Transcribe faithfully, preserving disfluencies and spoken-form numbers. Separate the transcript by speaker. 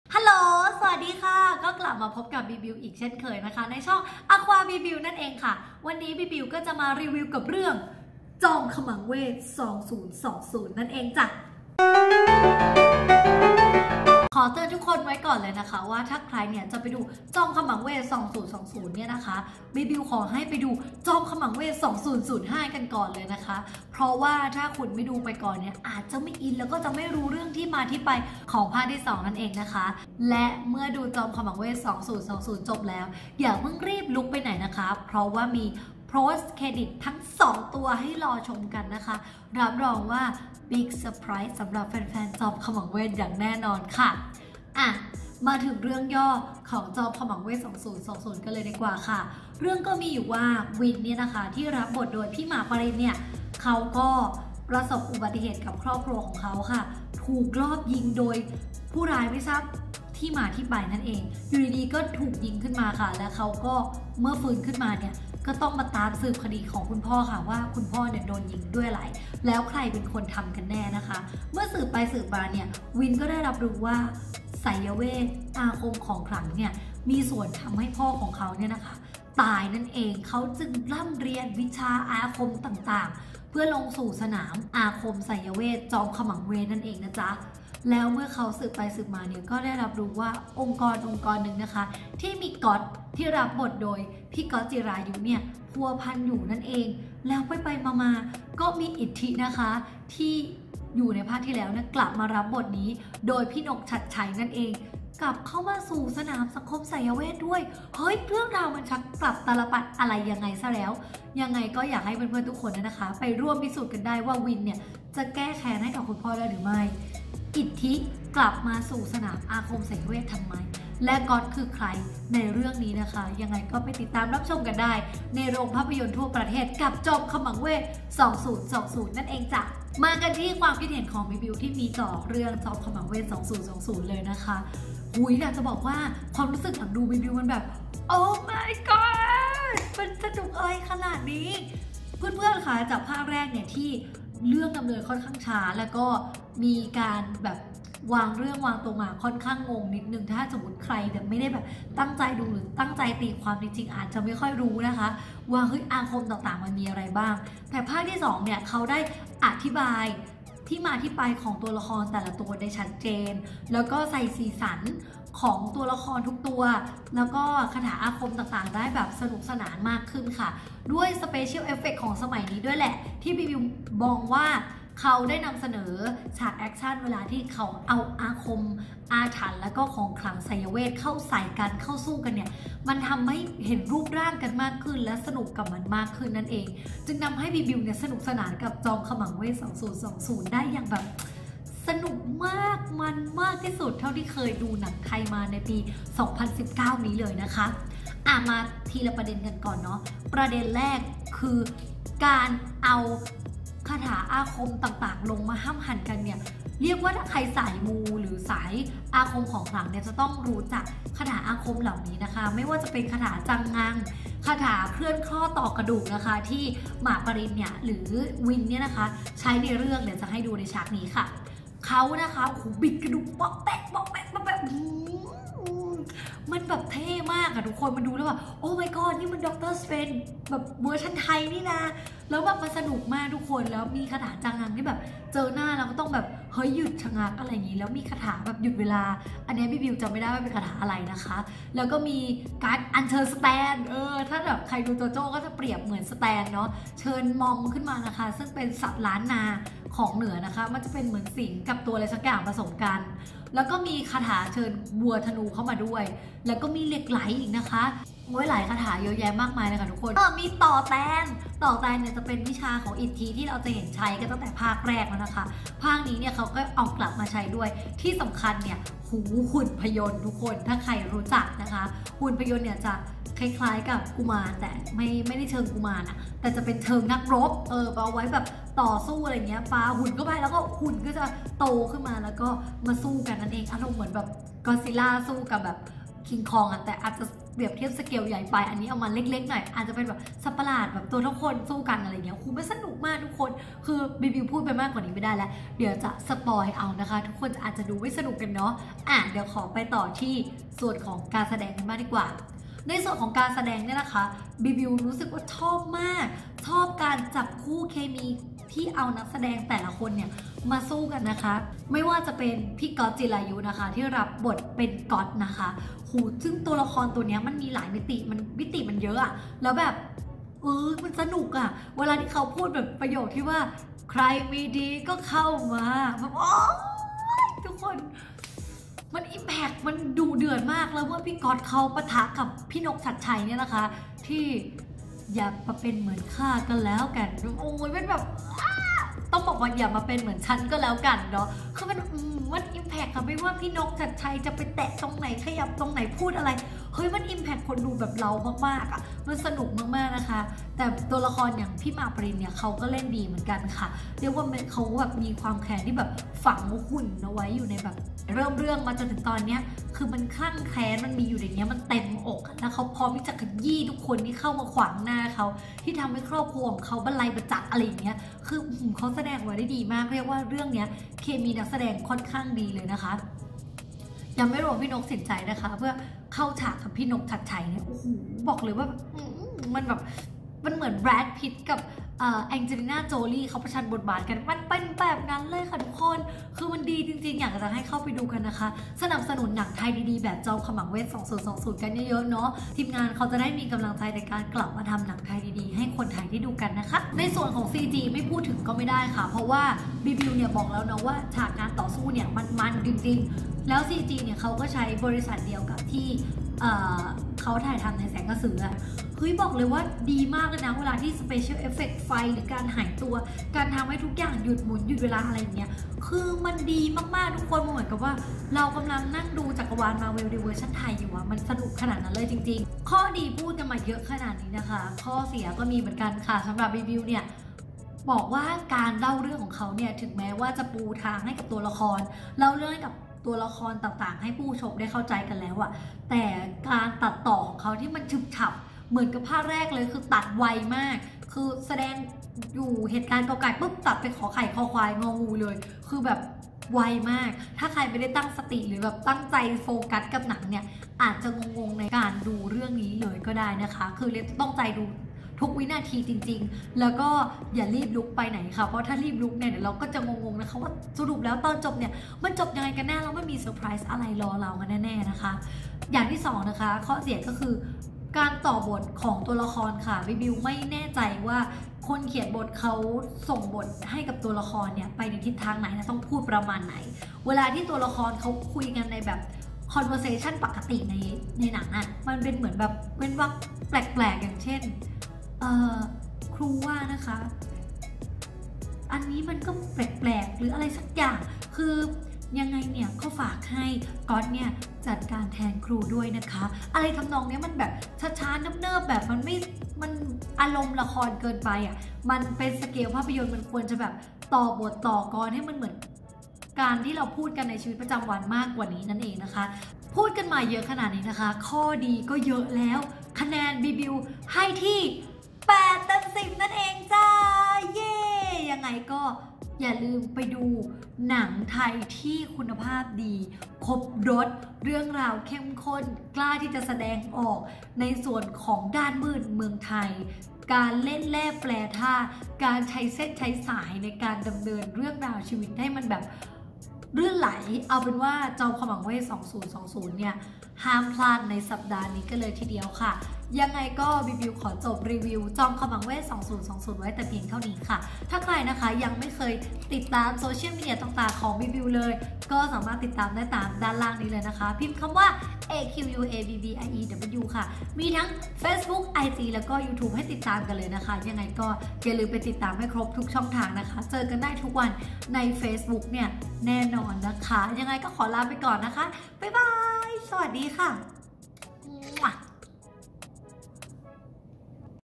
Speaker 1: ฮัลโหลสวัสดีค่ะก็กลับมาพบกับบีบิวอีกเช่นเคยนะคะในช่อง Aqua บีบิวนั่นเองค่ะวันนี้บีบิวก็จะมารีวิวกับเรื่องจอมขมังเวทสองพันยี่สิบนั่นเองจ้ะขอเตือนทุกคนไว้ก่อนเลยนะคะว่าถ้าใครเนี่ยจะไปดูจอมขมังเวทสองพันยี่สิบเนี่ยนะคะบีบิวขอให้ไปดูจอมขมังเวทสองพันห้ากันก่อนเลยนะคะเพราะว่าถ้าคุณไม่ดูไปก่อนเนี่ยอาจจะไม่อินแล้วก็จะไม่รู้เรื่องที่มาที่ไปของภาคที่สองนั่นเองนะคะและเมื่อดูจอมขมังเวทสองพันยี่สิบจบแล้วอย่าเพิ่งรีบลุกไปไหนนะคะเพราะว่ามีpost credit ทั้งสองตัวให้รอชมกันนะคะรับรองว่า Big Surprise สำหรับแฟนๆจอมขมังเวทอย่างแน่นอนค่ะอ่ะมาถึงเรื่องย่อของจอมขมังเวทสองพันยี่สิบกันเลยดีกว่าค่ะเรื่องก็มีอยู่ว่าวินเนี่ยนะคะที่รับบทโดยพี่หมากปรินเนี่ยเขาก็ประสบอุบัติเหตุกับครอบครัวของเขาค่ะถูกลอบยิงโดยผู้ร้ายไม่ทราบที่มาที่ไปนั่นเองอยู่ดีๆก็ถูกยิงขึ้นมาค่ะและเขาก็เมื่อฟื้นขึ้นมาเนี่ยก็ต้องมาตามสืบคดีของคุณพ่อค่ะว่าคุณพ่อเนี่ยโดนยิงด้วยอะไรแล้วใครเป็นคนทำกันแน่นะคะเมื่อสืบไปสืบมาเนี่ยวินก็ได้รับรู้ว่าไสยเวทอาคมของขลังเนี่ยมีส่วนทำให้พ่อของเขาเนี่ยนะคะตายนั่นเองเขาจึงร่ำเรียนวิชาอาคมต่างๆเพื่อลงสู่สนามอาคมไสยเวทจอมขมังเวทนั่นเองนะจ๊ะแล้วเมื่อเขาสืบไปสืบมาเนี่ยก็ได้รับรู้ว่าองค์กรองค์กรหนึ่งนะคะที่มีก๊อตที่รับบทโดยพี่ก๊อตจิรายุเนี่ยพัวพันอยู่นั่นเองแล้วไปไปมามาก็มีอิทธินะคะที่อยู่ในภาคที่แล้วนะกลับมารับบทนี้โดยพี่นกชัดชัยนั่นเองกลับเข้ามาสู่สนามสังคมไสยเวทด้วยเฮ้ยเรื่องราวมันชักกลับตาลปัดอะไรยังไงซะแล้วยังไงก็อยากให้เพื่อนๆทุกคนนะคะไปร่วมพิสูจน์กันได้ว่าวินเนี่ยจะแก้แค้นให้กับคุณพ่อได้หรือไม่อิทธิกลับมาสู่สนามอาคมไสยเวททำไมและก๊อตคือใครในเรื่องนี้นะคะยังไงก็ไปติดตามรับชมกันได้ในโรงภาพยนตร์ทั่วประเทศกับจอมขมังเวทสองพันยี่สิบนั่นเองจ้ะมากันที่ความคิดเห็นของบีบิวที่มีต่อเรื่องจอมขมังเวทสองพันยี่สิบเลยนะคะหุยอยากจะบอกว่าความรู้สึกหลังดูบีบิวมันแบบโอ้ my god มันสนุกอะไรขนาดนี้เพื่อนๆค่ะจากภาคแรกเนี่ยที่เรื่องดำเนินค่อนข้างช้าแล้วก็มีการแบบวางเรื่องวางตัวมาค่อนข้างงงนิดนึงถ้าสมมติใครแบบไม่ได้แบบตั้งใจดูหรือตั้งใจตีความจริงๆอาจจะไม่ค่อยรู้นะคะว่าเฮ้ยอาคมต่างๆมันมีอะไรบ้างแต่ภาคที่สองเนี่ยเขาได้อธิบายที่มาที่ไปของตัวละครแต่ละตัวได้ชัดเจนแล้วก็ใส่สีสันของตัวละครทุกตัวแล้วก็คาถาอาคมต่างๆได้แบบสนุกสนานมากขึ้นค่ะด้วยสเปเชียลเอฟเฟกต์ของสมัยนี้ด้วยแหละที่บิวมองว่าเขาได้นำเสนอฉากแอคชั่นเวลาที่เขาเอาอาคมอาถรรพ์แล้วก็ของขลังไสยเวทเข้าใส่กันเข้าสู้กันเนี่ยมันทำให้เห็นรูปร่างกันมากขึ้นและสนุกกับมันมากขึ้นนั่นเองจึงทำให้บิวเนี่ยสนุกสนานกับจอมขมังเวทสองพันยี่สิบได้อย่างแบบสนุกมากมันมากที่สุดเท่าที่เคยดูหนังไทยมาในปีสองพันสิบเก้านี้เลยนะคะอ่ะมาทีละประเด็นกันก่อนเนาะประเด็นแรกคือการเอาคาถาอาคมต่างๆลงมาห้ามหันกันเนี่ยเรียกว่าถ้าใครสายมูหรือสายอาคมของขลังเนี่ยจะต้องรู้จักคาถาอาคมเหล่านี้นะคะไม่ว่าจะเป็นคาถาจังงังคาถาเคลื่อนข้อต่อกระดูกนะคะที่หมากปรินเนี่ยหรือวินเนี่ยนะคะใช้ในเรื่องเนี่ยจะให้ดูในฉากนี้ค่ะเขานะคะโอ้โหบิดกระดูกป๊อกแตกป๊อกแตกป๊อกแตกมันแบบเท่มากอะทุกคนมันดูแล้วแบบโอ้ my god นี่มันด็อกเตอร์สเปนแบบเวอร์ชันไทยนี่นะแล้วแบบมันสนุกมากทุกคนแล้วมีคาถาจังงังที่แบบเจอหน้าเราก็ต้องแบบเฮ้ยหยุดชะงักอะไรอย่างนี้แล้วมีคาถาแบบหยุดเวลาอันนี้พี่บิวจำไม่ได้ว่าเป็นคาถาอะไรนะคะแล้วก็มีการอัญเชิญสแตนเออถ้าแบบใครดูโจโจ้ก็จะเปรียบเหมือนสแตนเนาะเชิญมอมขึ้นมานะคะซึ่งเป็นสัตว์ล้านนาของเหนือนะคะมันจะเป็นเหมือนสิงกับตัวอะไรสักอย่างผสมกันแล้วก็มีคาถาเชิญวัวธนูเข้ามาด้วยแล้วก็มีเหล็กไหลอีกนะคะโอ้ยหลายคาถาเยอะแยะมากมายเลยค่ะทุกคนก็มีต่อแตนต่อแตนเนี่ยจะเป็นวิชาของอิทธิที่เราจะเห็นใช้กันตั้งแต่ภาคแรกแล้วนะคะภาคนี้เนี่ยเขาก็เอากลับมาใช้ด้วยที่สำคัญเนี่ยหูหุ่นพยนต์ทุกคนถ้าใครรู้จักนะคะหุ่นพยนต์เนี่ยจะคล้ายๆกับกุมารแต่ไม่ไม่ได้เชิงกุมารอะแต่จะเป็นเชิงนักรบเออเอาไว้แบบต่อสู้อะไรเงี้ยปาหุ่นเข้าไปแล้วก็หุ่นก็จะโตขึ้นมาแล้วก็มาสู้กันนั่นเองอารมณ์เหมือนแบบก็อดซิลล่าสู้กับแบบคิงคองอะแต่อาจจะเปรียบเทียบสเกลใหญ่ไปอันนี้เอามาเล็กๆหน่อยอาจจะเป็นแบบสัตว์ประหลาดแบบตัวทุกคนสู้กันอะไรเงี้ยคูมันสนุกมากทุกคนคือบิบิวพูดไปมากกว่านี้ไม่ได้แล้วเดี๋ยวจะสปอยเอานะคะทุกคนอาจจะดูไม่สนุกกันเนาะอ่ะเดี๋ยวขอไปต่อที่ส่วนของการแสดงกันมากดีกว่าในส่วนของการแสดงเนี่ยนะคะบิบิวรู้สึกว่าชอบมากชอบการจับคู่เคมีที่เอานักแสดงแต่ละคนเนี่ยมาสู้กันนะคะไม่ว่าจะเป็นพี่ก๊อตจิรายุนะคะที่รับบทเป็นก๊อตนะคะหูซึ่งตัวละครตัวนี้มันมีหลายมิติมันมิติมันเยอะอะแล้วแบบเออมันสนุกอะเวลาที่เขาพูดแบบประโยคที่ว่าใครไม่ดีก็เข้ามาแบบโอ้ยทุกคนมันอิมแพคมันดูเดือดมากแล้วเมื่อพี่ก๊อตเขาปะทะกับพี่นกชัดชัยเนี่ยนะคะที่อย่ามาเป็นเหมือนข้ากันแล้วกันโอ้ยเป็นแบบต้องบอกว่าอย่ามาเป็นเหมือนฉันก็แล้วกันเนาะคือมันมันอิมแพคค่ะไม่ว่าพี่นกชัดชัยจะไปแตะตรงไหนขยับตรงไหนพูดอะไรเฮ้ยมันอิมแพคคนดูแบบเรามากๆอ่ะมันสนุกมากๆนะคะแต่ตัวละครอย่างพี่หมากปรินเนี่ยเขาก็เล่นดีเหมือนกันค่ะเรียกว่าเขาแบบมีความแค้นที่แบบฝังหุ่นเอาไว้อยู่ในแบบเริ่มเรื่องมาจนถึงตอนเนี้ยคือมันคลั่งแค้นมันมีอยู่ในนี้มันเต็มอกแล้วเขาพร้อมที่จะขยี้ทุกคนที่เข้ามาขวางหน้าเขาที่ทำให้ครอบครัวของเขาบรรลัยประจักษ์อะไรอย่างเงี้ยคือเขาแสดงไว้ได้ดีมากเรียกว่าเรื่องเนี้ยเคมีนักแสดงค่อนข้างดีเลยนะคะยังไม่รวมพี่นกสินใจนะคะเพื่อเข้าฉากกับพี่นกชัดชัยเนี่ยโอ้โหบอกเลยว่ามันแบบมันเหมือนแบรดพิตต์กับแองเจลิน่าโจลี่เขาประชันบทบาทกันมันเป็นแบบนั้นเลยค่ะทุกคนคือมันดีจริงๆอยากจะให้เข้าไปดูกันนะคะสนับสนุนหนังไทยดีๆแบบจอมขมังเวทสองพันยี่สิบกันเยอะๆเนาะทีมงานเขาจะได้มีกำลังใจในการกลับมาทำหนังไทยดีๆให้คนไทยได้ดูกันนะคะในส่วนของ ซี จี ไม่พูดถึงก็ไม่ได้ค่ะเพราะว่าบิบิวเนี่ยบอกแล้วนะว่าฉากการต่อสู้เนี่ยมันๆจริงๆแล้ว ซี จี เนี่ยเขาก็ใช้บริษัทเดียวกับที่เขาถ่ายทำในแสงกระสือเฮ้ยบอกเลยว่าดีมากเลยนะเวลาที่ Special Effect ไฟหรือการหายตัวการทำให้ทุกอย่างหยุดหมุนหยุดเวลาอะไรอย่างเงี้ยคือมันดีมากๆทุกคนเหมือนกับว่าเรากำลังนั่งดูจักรวาลมาเวลในเวอร์ชันไทยอยู่อะมันสนุกขนาดนั้นเลยจริงๆข้อดีพูดกันมาเยอะขนาดนี้นะคะข้อเสียก็มีเหมือนกันค่ะสำหรับรีวิวเนี่ยบอกว่าการเล่าเรื่องของเขาเนี่ยถึงแม้ว่าจะปูทางให้กับตัวละครเล่าเรื่องให้กับตัวละครต่างๆให้ผู้ชมได้เข้าใจกันแล้วอะแต่การตัดต่อของเขาที่มันฉึบฉับเหมือนกับภาคแรกเลยคือตัดไวมากคือแสดงอยู่เหตุการณ์กอไก่ปุ๊บตัดไปขอไข่คอควายงองูเลยคือแบบไวมากถ้าใครไม่ได้ตั้งสติหรือแบบตั้งใจโฟกัสกับหนังเนี่ยอาจจะงงๆในการดูเรื่องนี้เลยก็ได้นะคะคือเรียนต้องใจดูทุกวินาทีจริงๆแล้วก็อย่ารีบลุกไปไหนค่ะเพราะถ้ารีบลุกเนี่ยเดี๋ยวเราก็จะงงๆนะคะว่าสรุปแล้วตอนจบเนี่ยมันจบยังไงกันแน่แล้วไม่มีเซอร์ไพรส์อะไรรอเรากันแน่ๆนะคะอย่างที่สองนะคะข้อเสียก็คือการต่อบทของตัวละครค่ะบิบิวไม่แน่ใจว่าคนเขียนบทเขาส่งบทให้กับตัวละครเนี่ยไปในทิศทางไหนนะต้องพูดประมาณไหนเวลาที่ตัวละครเขาคุยกันในแบบ conversation ปกติในในหนังอ่ะมันเป็นเหมือนแบบเว้นวรรคแปลกๆอย่างเช่นครูว่านะคะอันนี้มันก็แปลกๆหรืออะไรสักอย่างคือยังไงเนี่ยก็ฝากให้ก๊อตเนี่ยจัดการแทนครูด้วยนะคะอะไรทำนองนี้มันแบบช้าๆเนิบๆแบบมันไม่มันอารมณ์ละครเกินไปอ่ะมันเป็นสเกลภาพยนตร์มันควรจะแบบต่อบทต่อกรให้มันเหมือนการที่เราพูดกันในชีวิตประจำวันมากกว่านี้นั่นเองนะคะพูดกันมาเยอะขนาดนี้นะคะข้อดีก็เยอะแล้วคะแนนบิบิวให้ที่แปดเต็มสิบนั่นเองจ้าเย่ยังไงก็อย่าลืมไปดูหนังไทยที่คุณภาพดีครบรสเรื่องราวเข้มข้นกล้าที่จะแสดงออกในส่วนของด้านมืดเมืองไทยการเล่นแร่แปรธาตุการใช้เส้นใช้สายในการดำเนินเรื่องราวชีวิตให้มันแบบเลื่อนไหลเอาเป็นว่าจอมขมังเวทสองพันยี่สิบเนี่ยห้ามพลาดในสัปดาห์นี้กันเลยทีเดียวค่ะยังไงก็บิบิวขอจบรีวิวจอมขมังเวทสองพันยี่สิบไว้แต่เพียงเท่านี้ค่ะถ้าใครนะคะยังไม่เคยติดตามโซเชียลมีเดียต่างๆของบิบิวเลยก็สามารถติดตามได้ตามด้านล่างนี้เลยนะคะพิมพ์คำว่า เอ คิว ยู เอ บี บี ไอ อี ดับเบิลยู ค่ะมีทั้ง Facebook ไอ จี แล้วก็ YouTube ให้ติดตามกันเลยนะคะยังไงก็อย่าลืมไปติดตามให้ครบทุกช่องทางนะคะเจอกันได้ทุกวันใน Facebook เนี่ยแน่นอนนะคะยังไงก็ขอลาไปก่อนนะคะบ๊ายบายสวัสดีค่ะ